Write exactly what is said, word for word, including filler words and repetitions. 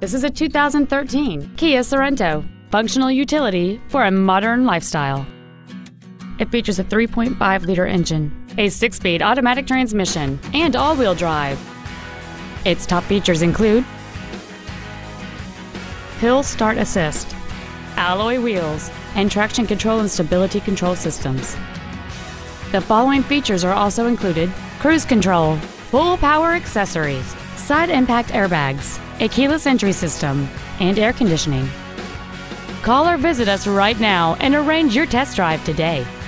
This is a two thousand thirteen Kia Sorento, functional utility for a modern lifestyle. It features a three point five liter engine, a six-speed automatic transmission, and all-wheel drive. Its top features include hill start assist, alloy wheels, and traction control and stability control systems. The following features are also included: cruise control, full power accessories, side impact airbags, a keyless entry system, and air conditioning. Call or visit us right now and arrange your test drive today.